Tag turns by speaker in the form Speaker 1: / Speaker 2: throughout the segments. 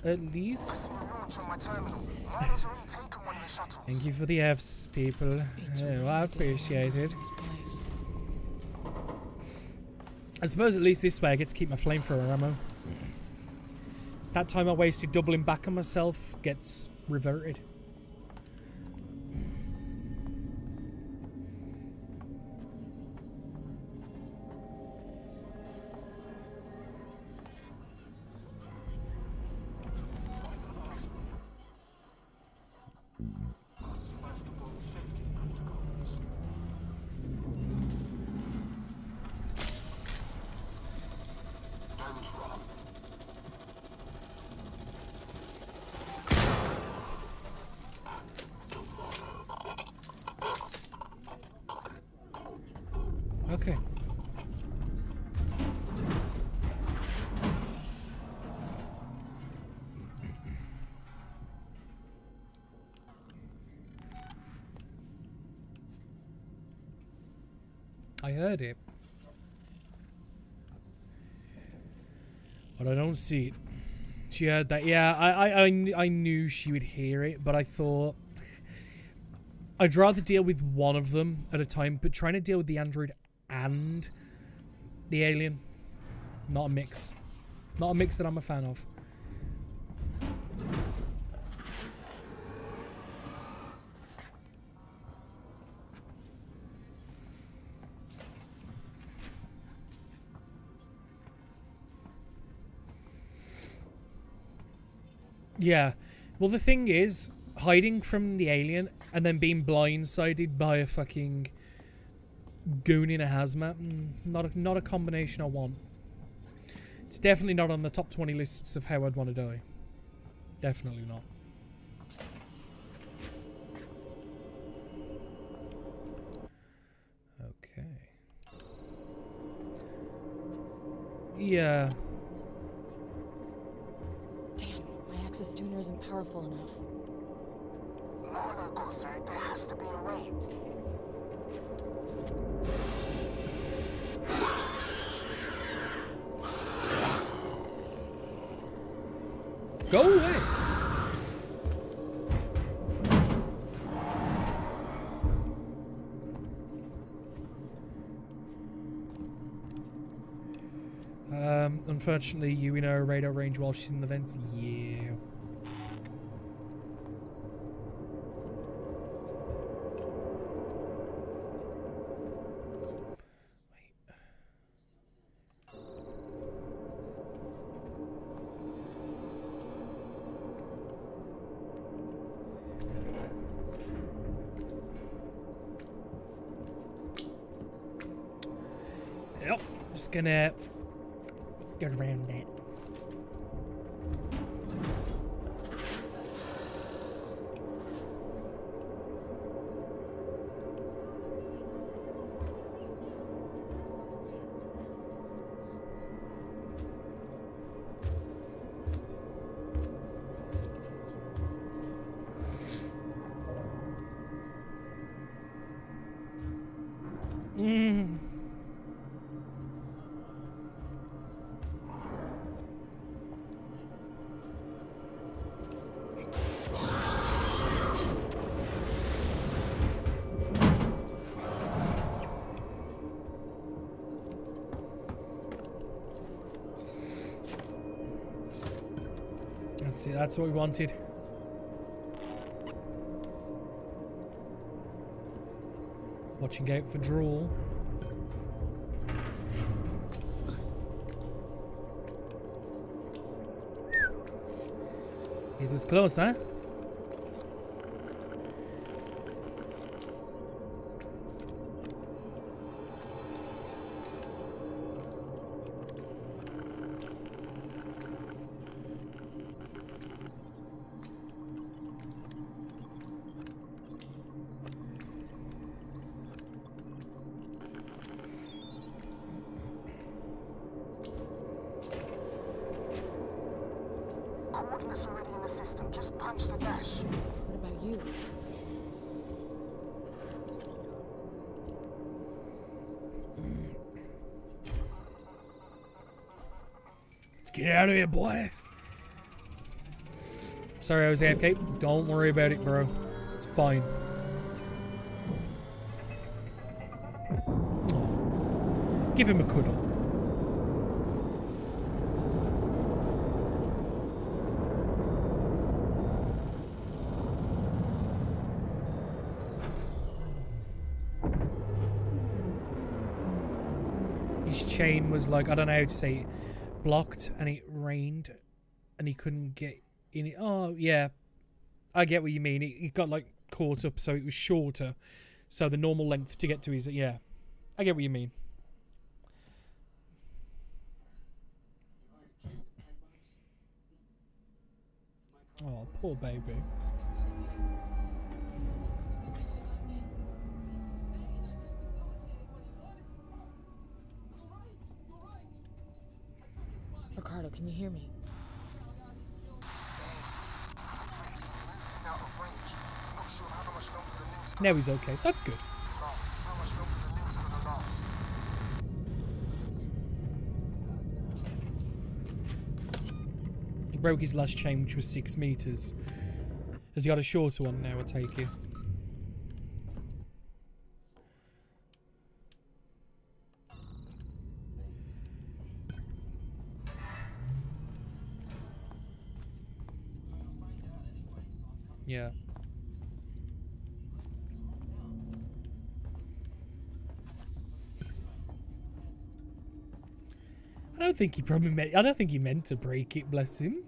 Speaker 1: at least. Thank you for the Fs, people. Oh, I appreciate it. I suppose at least this way I get to keep my flamethrower ammo. That time I wasted doubling back on myself gets reverted. Okay. I heard it. But I don't see it. She heard that. Yeah, I knew she would hear it, but I thought I'd rather deal with one of them at a time, but trying to deal with the android and the alien, not a mix. Not a mix that I'm a fan of. Yeah. Well, the thing is, hiding from the alien and then being blindsided by a fucking goon in a hazmat, not a combination I want. It's definitely not on the top 20 lists of how I'd want to die. Definitely not. Okay. Yeah.
Speaker 2: Damn, my access tuner isn't powerful enough.
Speaker 3: No, sir. There has to be a way.
Speaker 1: Go away. Unfortunately, you in her radar range while she's in the vents. Yeah. Yep. Just gonna get around that. That's it, that's what we wanted. Watching out for drawl. It was close, huh?
Speaker 3: Coordinates already in the system. Just punch the dash.
Speaker 2: What about you?
Speaker 1: Let's get out of here, boy. Sorry, I was AFK. Don't worry about it, bro. It's fine. Aw. Give him a cuddle. His chain was like, I don't know how to say it, blocked, and it rained and he couldn't get in it. Oh yeah, I get what you mean. It got like caught up, so it was shorter, so the normal length to get to is, yeah, I get what you mean. Oh, poor baby.
Speaker 2: Ricardo, can you hear me?
Speaker 1: Now he's okay. That's good. He broke his last chain, which was 6 meters. Has he got a shorter one now, I take it? Yeah. I don't think he probably meant. I don't think he meant to break it. Bless him.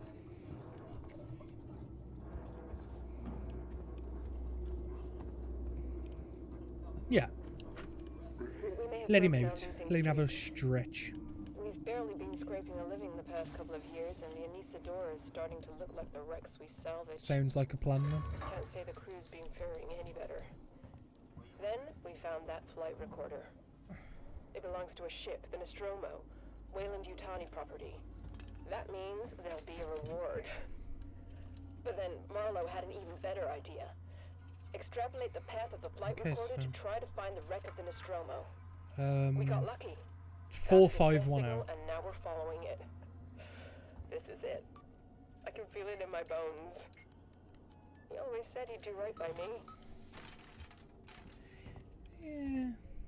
Speaker 1: Yeah. Let him out. Let him have a stretch.
Speaker 4: We've barely been scraping a living the past couple of years, and the Anisadora is starting to look like the wrecks we salvaged.
Speaker 1: Sounds like a plan, then.
Speaker 4: Can't say the crew's been faring any better. Then we found that flight recorder. It belongs to a ship, the Nostromo, Wayland-Yutani property. That means there'll be a reward. But then Marlowe had an even better idea. Extrapolate the path of the flight recorder to try to find the wreck of the Nostromo. We got lucky.
Speaker 1: 4510.
Speaker 4: And now we're following it. This is it. I can feel it in my bones. He always said he'd do right by me.
Speaker 1: Yeah.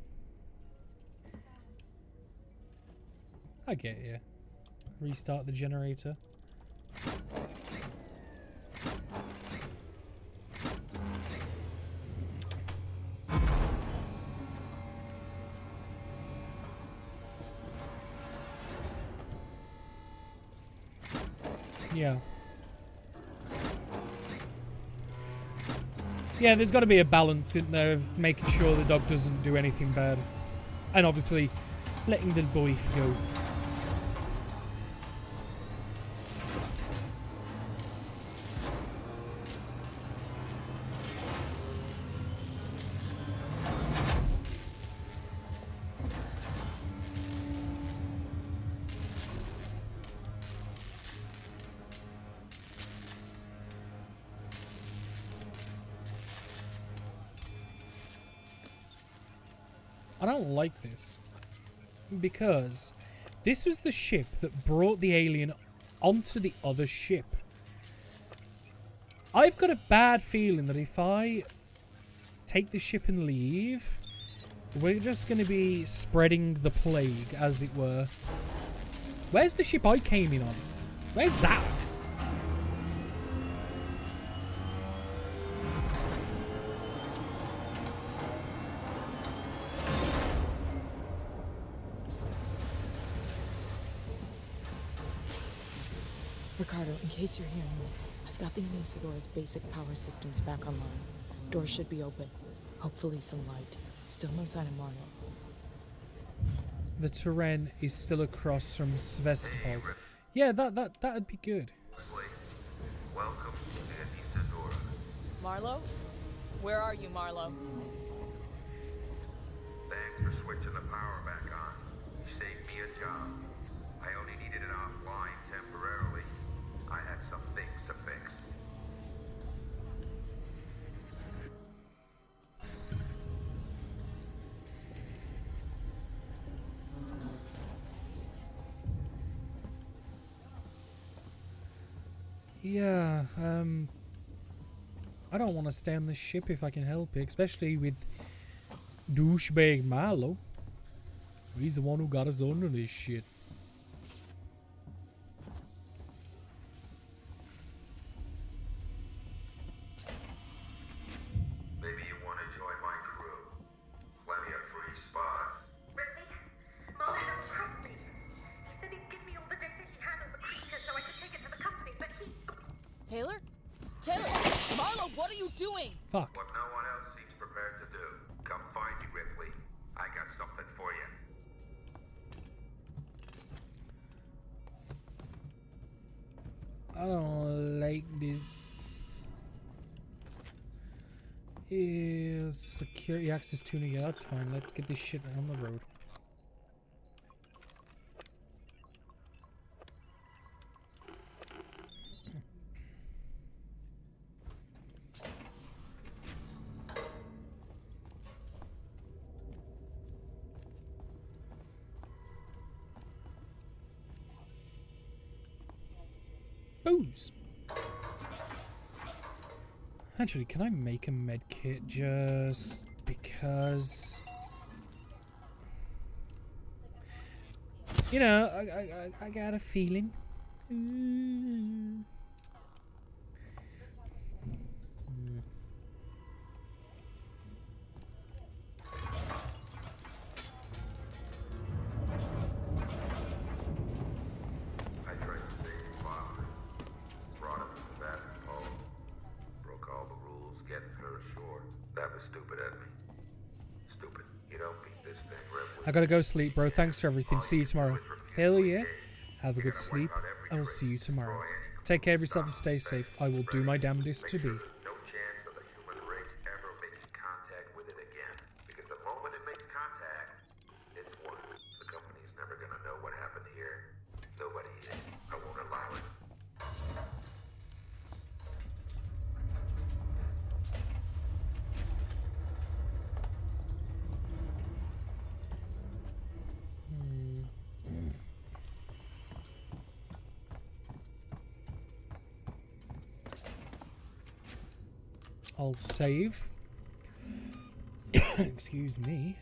Speaker 1: I get you. Restart the generator. Yeah. Yeah, there's got to be a balance in there of making sure the dog doesn't do anything bad. And obviously, letting the boy go. I don't like this, because this was the ship that brought the alien onto the other ship. I've got a bad feeling that if I take the ship and leave, we're just going to be spreading the plague, as it were. Where's the ship I came in on? Where's that?
Speaker 2: Ricardo, in case you're hearing me, I've got the Anisadora's basic power systems back online. Doors should be open. Hopefully some light. Still no sign of Marlowe.
Speaker 1: The terrain is still across from Sevastopol. Yeah, that'd be good.
Speaker 5: Welcome to Anisadora.
Speaker 2: Marlowe? Where are you, Marlowe?
Speaker 5: Thanks for switching the power back on. You saved me a job. I only needed it offline temporarily. I had some things to fix.
Speaker 1: Yeah, I don't want to stay on this ship if I can help it, especially with douchebag Milo. He's the one who got us under this shit.
Speaker 5: Maybe you want to join my crew. Plenty of free spots.
Speaker 6: Ripley, Mullen impressed me. He said he'd give me all the data he had on the creature so I could take it to the company, but he...
Speaker 2: Taylor? Taylor! Marlo, what are you doing?
Speaker 1: Fuck.
Speaker 5: What no one else seems prepared to do. Come find me, Ripley. I got something for you.
Speaker 1: I don't like this. Is security access tuning? Yeah, that's fine. Let's get this shit on the road. Booze. Actually, can I make a med kit just because? You know, I got a feeling.
Speaker 5: I tried to save your father. Brought him to the Basket home. Broke all the rules getting her ashore. That was stupid of me. Stupid. You don't beat this thing, Ripley.
Speaker 1: I gotta go sleep, bro. Thanks for everything. See you tomorrow. Hell yeah. Have a good sleep. I will see you tomorrow. Take care of yourself and stay safe. I will do my damnedest to be.
Speaker 5: No chance of the human race ever making contact with it again. Because the moment it makes contact, it's won. The company's never gonna know what happened here. Nobody is. I won't allow it.
Speaker 1: I'll save. Excuse me.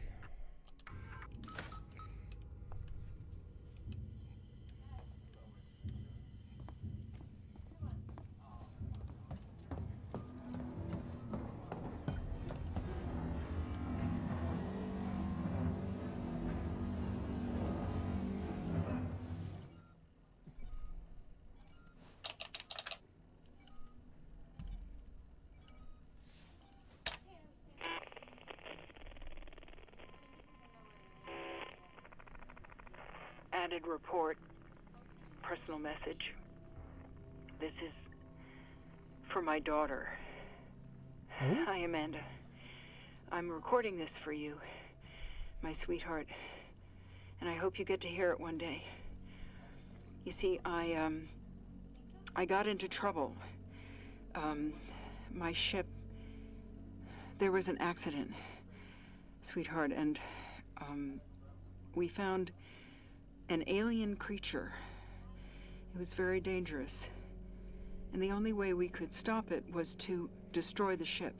Speaker 7: Added report. Personal message. This is for my daughter.
Speaker 1: Oh?
Speaker 7: Hi, Amanda. I'm recording this for you, my sweetheart, and I hope you get to hear it one day. You see, I got into trouble. My ship, there was an accident, sweetheart, and we found an alien creature. It was very dangerous. And the only way we could stop it was to destroy the ship.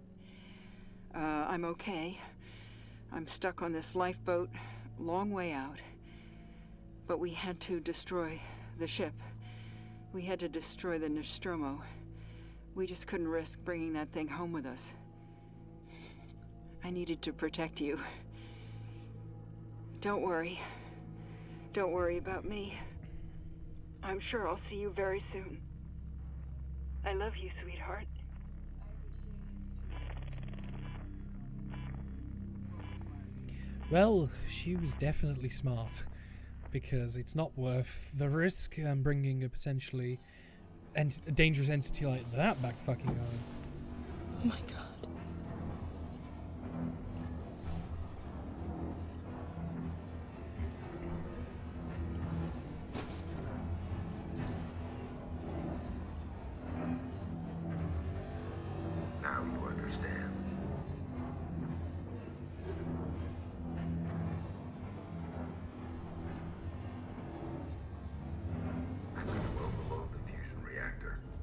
Speaker 7: I'm okay. I'm stuck on this lifeboat, long way out. But we had to destroy the ship. We had to destroy the Nostromo. We just couldn't risk bringing that thing home with us. I needed to protect you. Don't worry. Don't worry about me. I'm sure I'll see you very soon. I love you, sweetheart.
Speaker 1: Well, she was definitely smart, because it's not worth the risk bringing a potentially a dangerous entity like that back fucking home.
Speaker 2: Oh my god.
Speaker 5: Now you understand. I'm gonna overload the fusion reactor.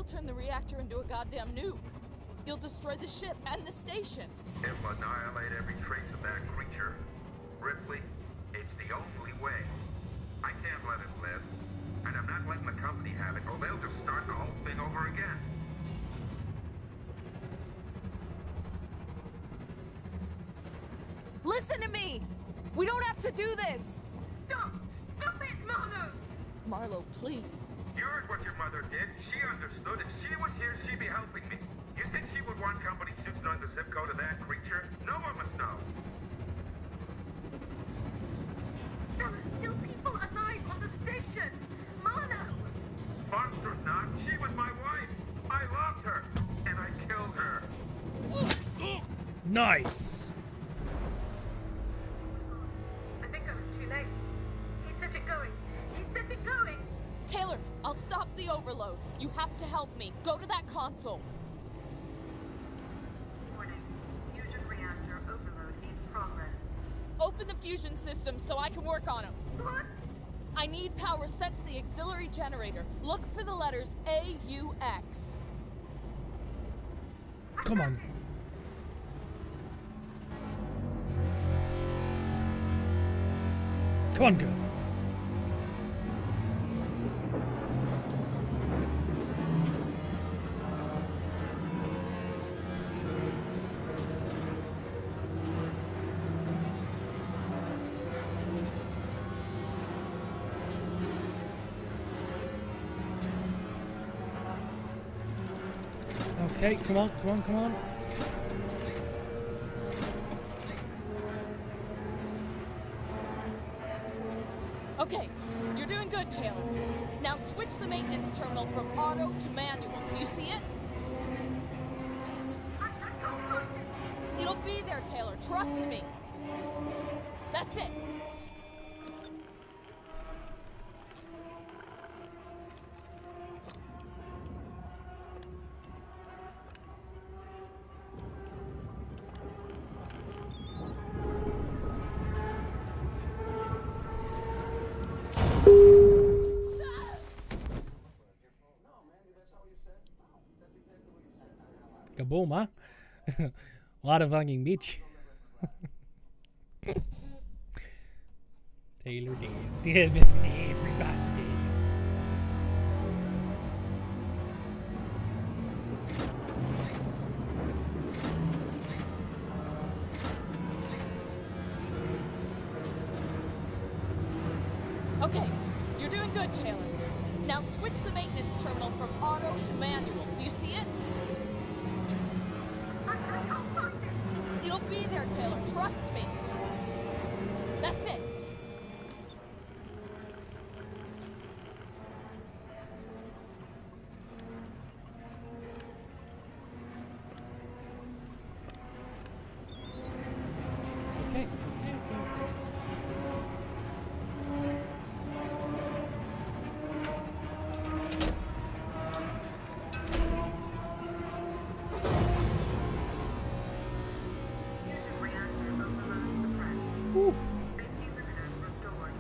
Speaker 2: You'll turn the reactor into a goddamn nuke. You'll destroy the ship and the station.
Speaker 5: It'll annihilate every trace of that creature. Ripley, it's the only way. I can't let it live. And I'm not letting the company have it, or they'll just start the whole thing over again.
Speaker 2: Listen to me! We don't have to do this!
Speaker 6: Stop! Stop it, Marlo!
Speaker 2: Marlo, please.
Speaker 5: You heard what your mother did. She understood. If she was here, she'd be helping me. You think she would want company suits knowing the zip code of that creature? No one must know.
Speaker 6: There are still people alive on the station! Marlo!
Speaker 5: Monster's not. She was my wife. I loved her. And I killed her.
Speaker 1: Nice.
Speaker 6: I think I was too late. He set it going. He set it going!
Speaker 2: Taylor, I'll stop the overload. You have to help me. Go to that console.
Speaker 6: Warning. Fusion reactor overload in progress.
Speaker 2: Open the fusion system so I can work on them.
Speaker 6: What?
Speaker 2: I need power sent to the auxiliary generator. Look for the letters AUX.
Speaker 1: Come on. Come on, girl. Okay, come on, come on, come on.
Speaker 2: Okay, you're doing good, Taylor. Now switch the maintenance terminal from auto to manual. Do you see it? It'll be there, Taylor. Trust me. That's it.
Speaker 1: Kaboom, huh? Lot of fucking bitch. Taylor dead. Everybody dead.
Speaker 2: Okay, you're doing good, Taylor. Now switch the maintenance terminal from auto to manual. Do you see it? It'll be there, Taylor. Trust me. That's it.
Speaker 1: Okay.
Speaker 6: Fusion reactor overload suppressed.
Speaker 1: Ooh.
Speaker 6: Safety limiters restored.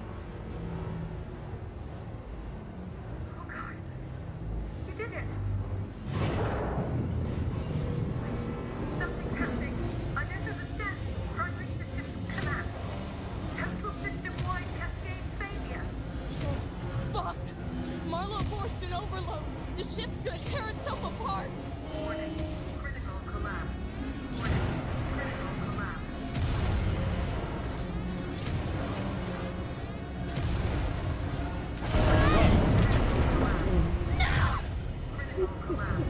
Speaker 6: Oh God. You did it! Something's happening. I don't understand. Primary systems collapse. Total system-wide cascade failure.
Speaker 2: Fuck! Marlo forced an overload. The ship's gonna tear itself apart.
Speaker 6: Warning. Critical collapse. Warning. Critical collapse. Critical collapse.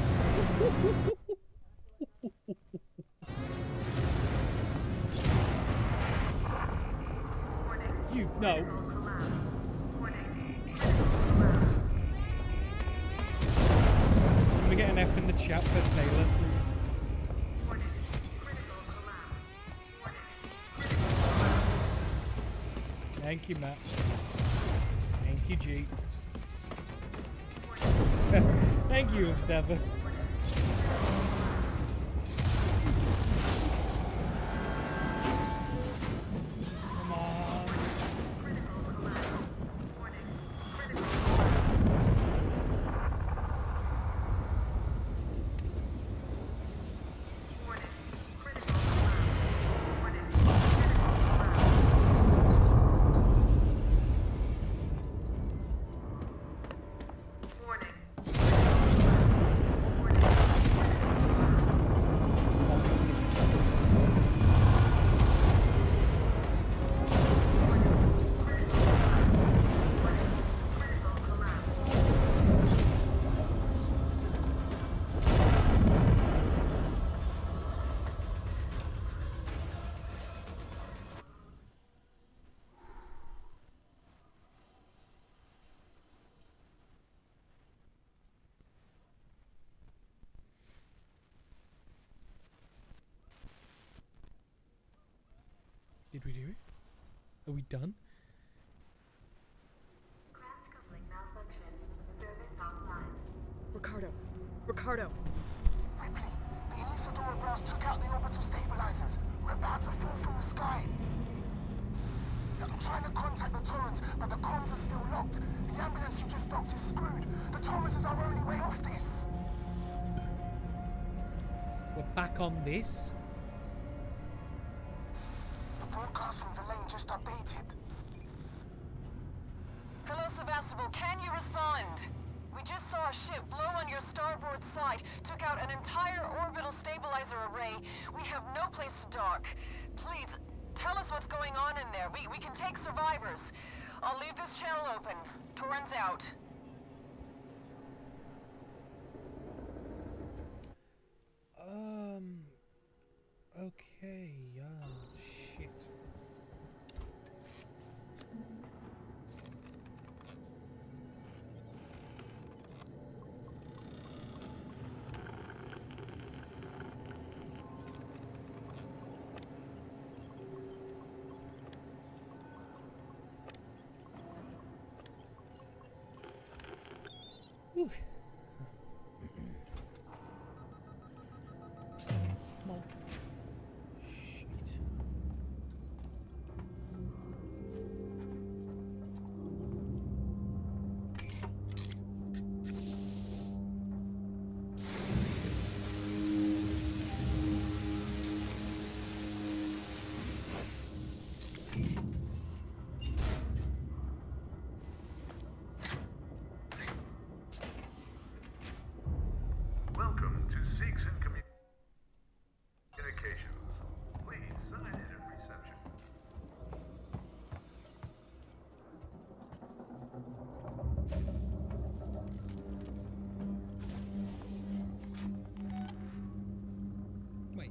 Speaker 6: Warning.
Speaker 1: You no.
Speaker 6: Critical collapse. Warning. Critical collapse.
Speaker 1: Can we get an F in the chat for Taylor, please?
Speaker 6: Warning. Critical collapse. Warning. Critical collapse.
Speaker 1: Thank you, Matt. Thank you, G. Thank you, Stefan. Come on.
Speaker 6: Critical collapse. Warning. Critical
Speaker 1: we do it? Are we done?
Speaker 6: Craft coupling malfunction. Service offline.
Speaker 2: Ricardo. Ricardo.
Speaker 3: Ripley, the Inisadora blast took out the orbital stabilizers. We're about to fall from the sky. I'm trying to contact the Torrens, but the comms are still locked. The ambulance you just docked is screwed. The Torrens is our only way off this.
Speaker 1: We're back on this.
Speaker 3: The broadcast from the lane just updated.
Speaker 4: Hello, Sevastopol. Can you respond? We just saw a ship blow on your starboard side, took out an entire orbital stabilizer array. We have no place to dock. Please, tell us what's going on in there. We can take survivors. I'll leave this channel open. Torrens out.
Speaker 1: Okay, shit. Whew. Come on. Shit.
Speaker 5: Welcome to Seegson Communications. Please sign in at reception.
Speaker 1: Wait.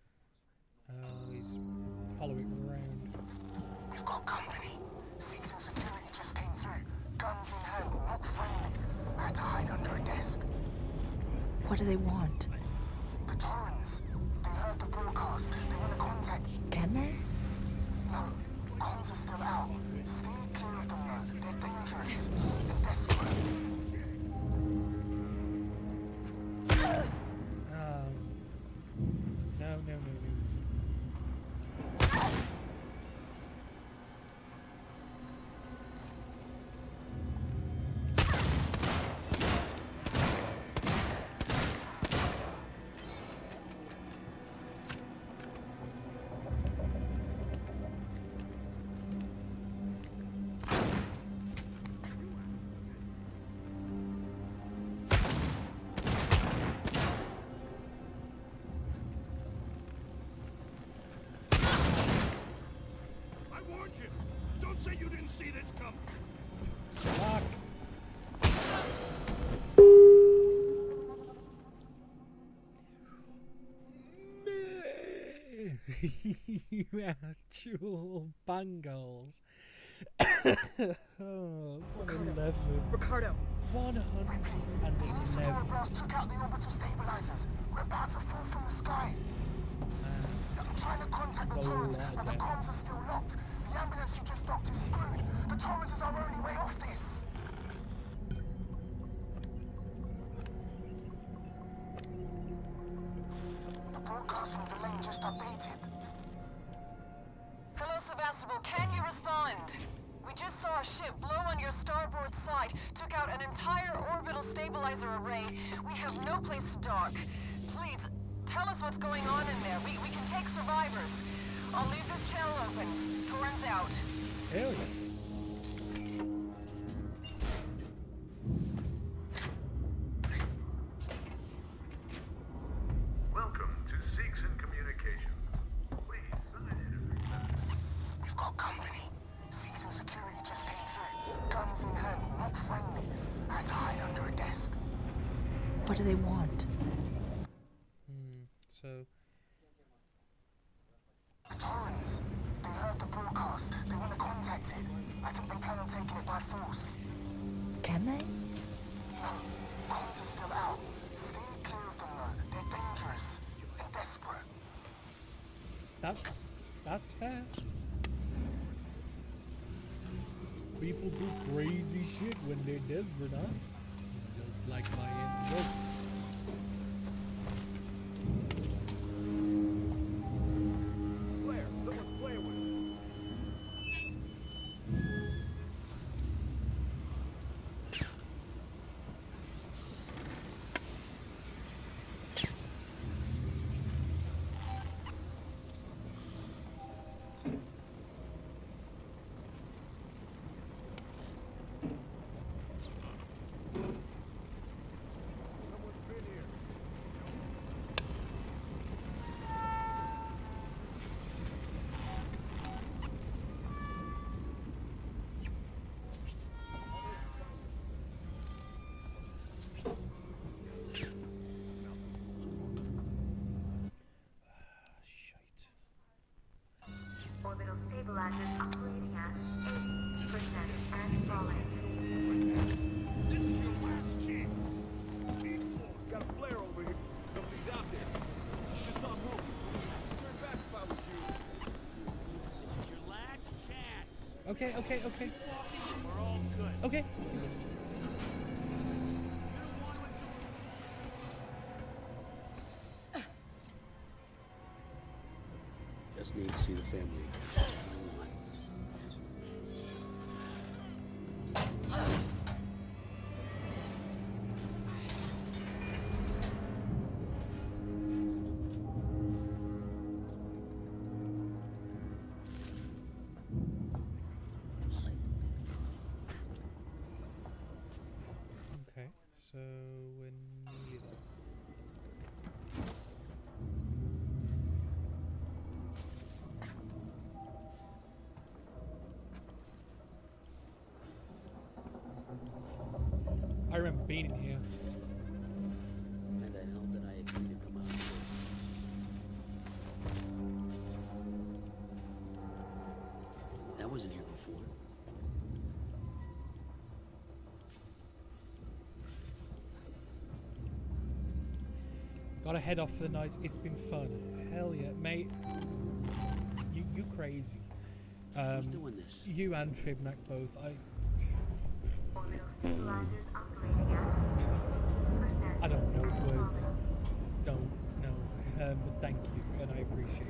Speaker 1: He's following around.
Speaker 3: We've got company. Seegson security just came through. Guns in hand, not friendly. I had to hide under a desk.
Speaker 2: What do they want?
Speaker 3: The Torrens. They heard the broadcast. They want to contact.
Speaker 2: Can they?
Speaker 3: No, comms are still out. Stay clear of them though. They're dangerous and desperate.
Speaker 1: No.
Speaker 8: I warned you! Don't say you didn't see this coming!
Speaker 1: Fuck. You actual bangles. Oh,
Speaker 2: Ricardo.
Speaker 1: 11.
Speaker 2: Ricardo.
Speaker 3: 'Inisadora
Speaker 1: 111.
Speaker 3: blast took out the orbital stabilizers. We're about to fall from the sky. I'm trying to contact the
Speaker 1: That's a
Speaker 3: Torrens,
Speaker 1: lot of
Speaker 3: but the comms
Speaker 1: deaths.
Speaker 3: are still locked. The ambulance you just docked is screwed. The Torrens is our only way off this. The broadcast from the lane just updated.
Speaker 4: Hello, Sevastopol. Can you respond? We just saw a ship blow on your starboard side, took out an entire orbital stabilizer array. We have no place to dock. Please, tell us what's going on in there. We can take survivors. I'll leave this channel open. Torrens out.
Speaker 1: Hell yeah.
Speaker 5: Welcome to Seegson Communications. Please sign in at reception.
Speaker 3: We've got company. Seegson security just came through. Guns in hand, not friendly. I had to hide under a desk.
Speaker 2: What do they want?
Speaker 1: So,
Speaker 3: The Torrens. They heard the broadcast. They want to contact it. I think they plan on taking it by force.
Speaker 2: Can they?
Speaker 3: No, comms are still out. Stay clear of them though. They're dangerous and desperate.
Speaker 1: that's fair. People do crazy shit when they're desperate, huh? Just like my Aunt Joke.
Speaker 8: Claire, someone's playing with us. Someone's been here.
Speaker 1: Shite.
Speaker 6: Orbital stabilizers operating at 80% and falling.
Speaker 8: This is your last chance. Got a flare over here. Something's out there. Just saw moving. Turn back if I was you. This is your last chance.
Speaker 1: Okay, okay, okay.
Speaker 8: We're all good.
Speaker 1: Okay.
Speaker 9: Just need to see the family again. Come on.
Speaker 1: Okay, so we're nearly there. I remember being in here.
Speaker 9: Why the hell did I agree to come out here? That wasn't here before.
Speaker 1: Gotta head off for the night. It's been fun. Hell yeah, mate. You crazy.
Speaker 9: Who's doing this?
Speaker 1: You and Fibnac both.
Speaker 6: Orbital stabilizers operating at 60%.
Speaker 1: I don't know words. Don't know. But thank you, and I appreciate it.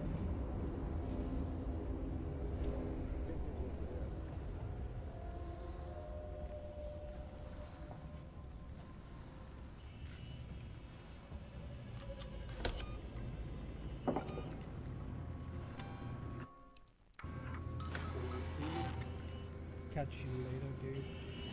Speaker 1: Catch you later, dude.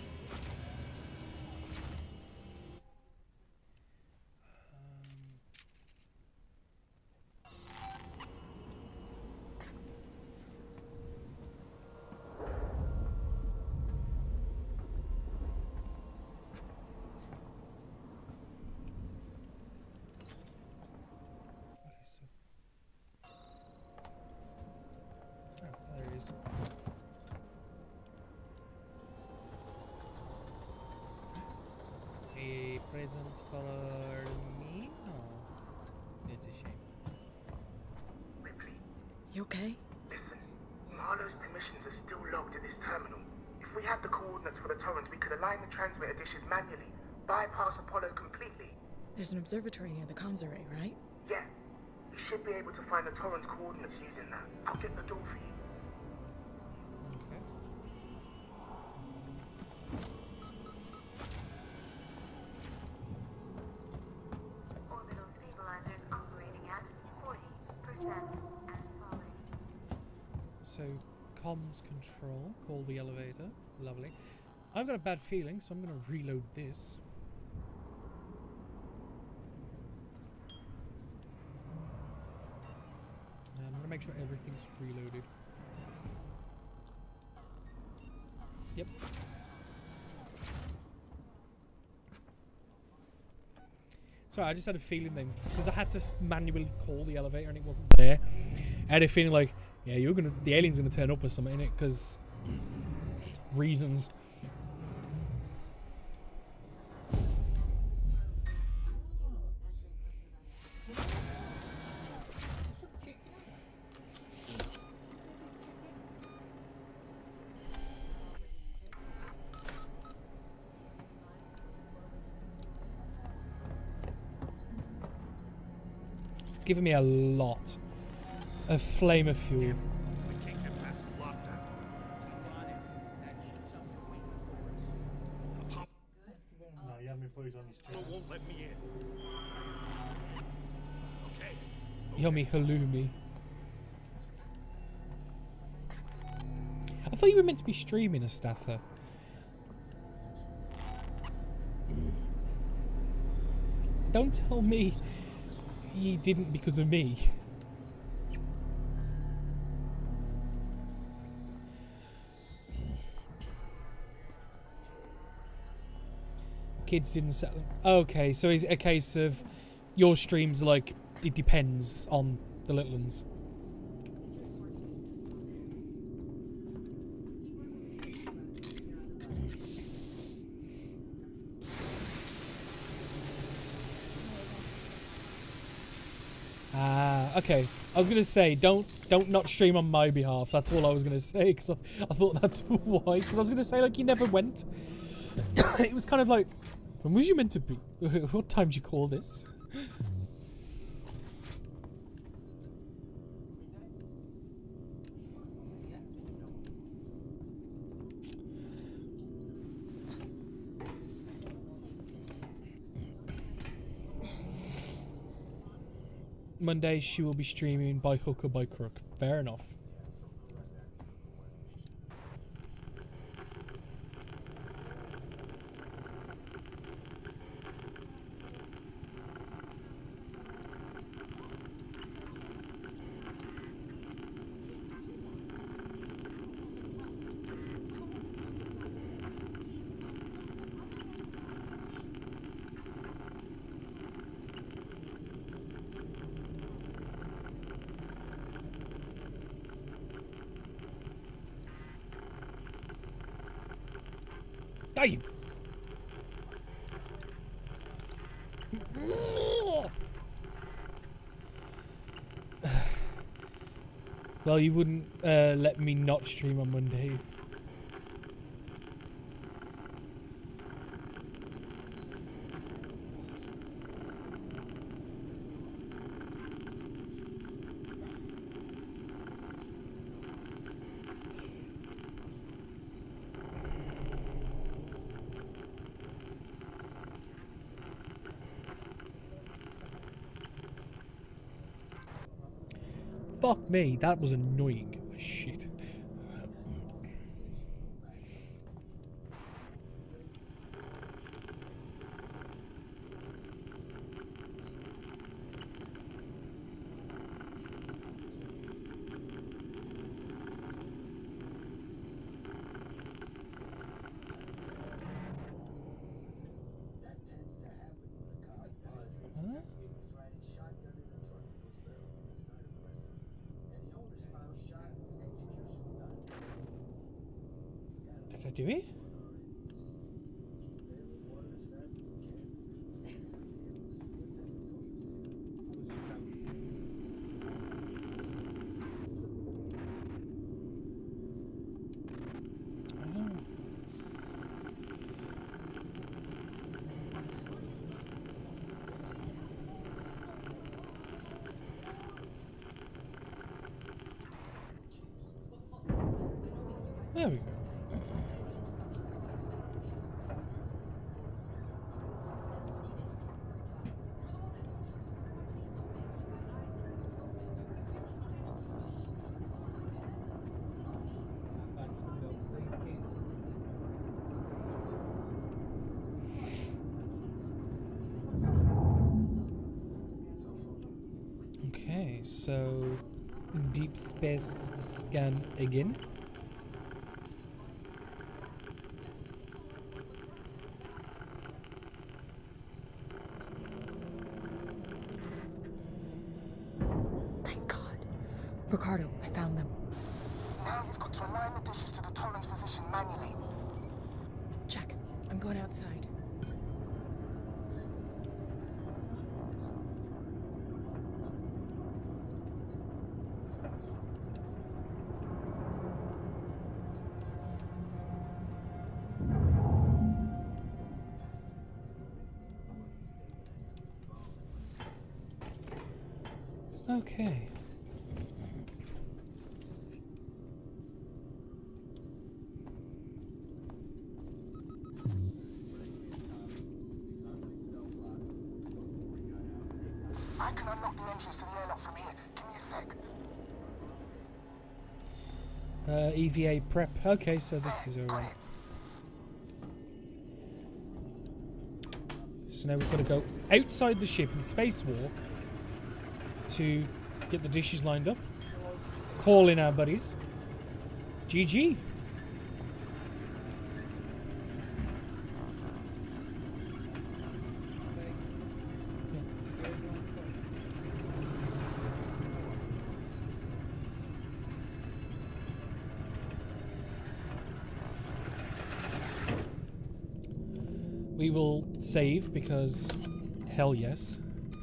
Speaker 1: Okay, so. Oh, there he is. A present for me? Oh, it's a shame.
Speaker 3: Ripley,
Speaker 2: You okay?
Speaker 3: listen. Marlowe's permissions are still logged at this terminal. If we had the coordinates for the Torrens, we could align the transmitter dishes manually, bypass Apollo completely.
Speaker 2: There's an observatory near the comms array, right?
Speaker 3: Yeah, you should be able to find the Torrens coordinates using that. I'll get the door for you.
Speaker 1: Okay.
Speaker 6: Orbital stabilizers operating at 40% and falling.
Speaker 1: So, comms control, call the elevator. Lovely. I've got a bad feeling, so I'm going to reload this. I'm going to make sure everything's reloaded. Yep. Sorry, I just had a feeling then, because I had to manually call the elevator and it wasn't there. I had a feeling like, yeah, the alien's gonna turn up or something in it, because reasons. giving me a lot of flamer fuel.
Speaker 8: We can't get past the lockdown.
Speaker 10: No, you haven't put it on his chest.
Speaker 8: Won't let me in. Okay.
Speaker 1: Yummy halloumi. I thought you were meant to be streaming, Astatha. Don't tell me you didn't because of me. Kids didn't settle. Okay, so is it a case of your streams like it depends on the little ones? Okay. I was gonna say don't not stream on my behalf. That's all I was gonna say because I thought that's why. Because I was gonna say like you never went. It was kind of like, when was you meant to be? What time did you call this? Monday she will be streaming by hook or by crook. Fair enough. Damn. Well, you wouldn't let me not stream on Monday. Fuck me, that was annoying as shit. Did I do it? There we go. Okay, so deep space scan again.
Speaker 2: Thank God. Ricardo, I found them.
Speaker 3: Now you've got to align the dishes to the Torrens position manually.
Speaker 2: Check. I'm going outside.
Speaker 1: Okay.
Speaker 3: I can unlock the entrance to the airlock from here. Give me a sec.
Speaker 1: EVA prep. Okay, so this is alright. So now we've got to go outside the ship and spacewalk to get the dishes lined up. Call in our buddies. GG. We will save because hell yes.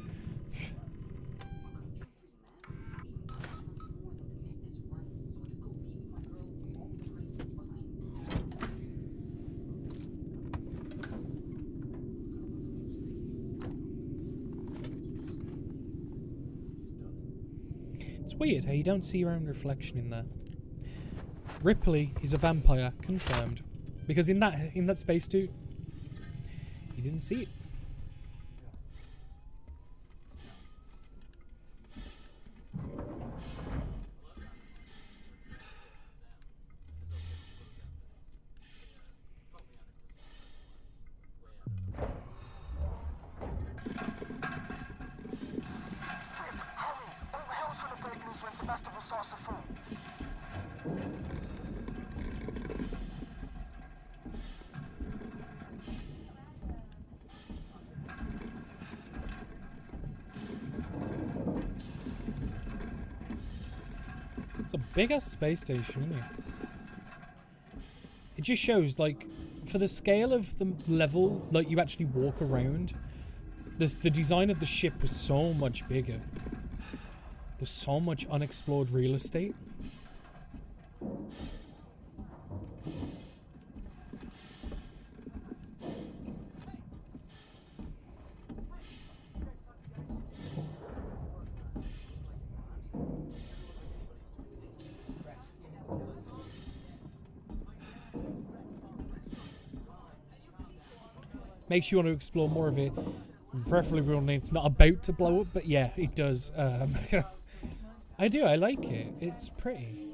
Speaker 1: It's weird how you don't see your own reflection in there. Ripley is a vampire, confirmed. Because in that spacesuit, you didn't see it. It's a big-ass space station, isn't it? It just shows, like, for the scale of the level, like, you actually walk around, the design of the ship was so much bigger. There's so much unexplored real estate. Makes you want to explore more of it. Preferably when it's not about to blow up, but yeah, it does. I do, I like it. It's pretty.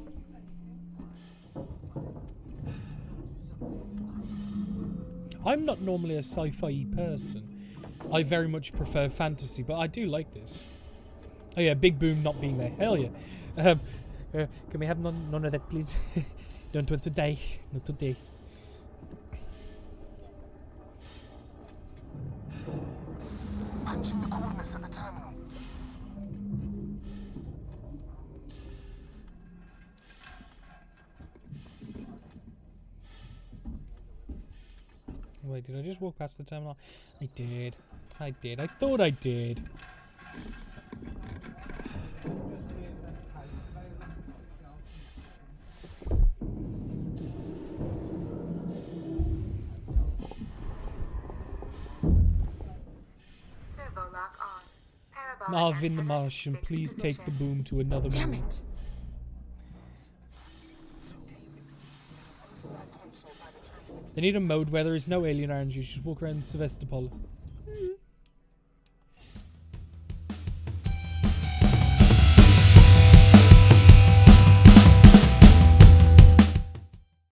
Speaker 1: I'm not normally a sci-fi person. I very much prefer fantasy, but I do like this. Oh yeah, Big Boom not being there. Hell yeah. Can we have none of that, please? Don't want to die. Not today.
Speaker 3: Punching the coordinates at the terminal.
Speaker 1: Wait, did I just walk past the terminal? I did. I did. I thought I did. Marvin the Martian, please take the boom to another moon.
Speaker 2: Damn it!
Speaker 1: They need a mode where there is no alien around you. Just walk around Sevastopol.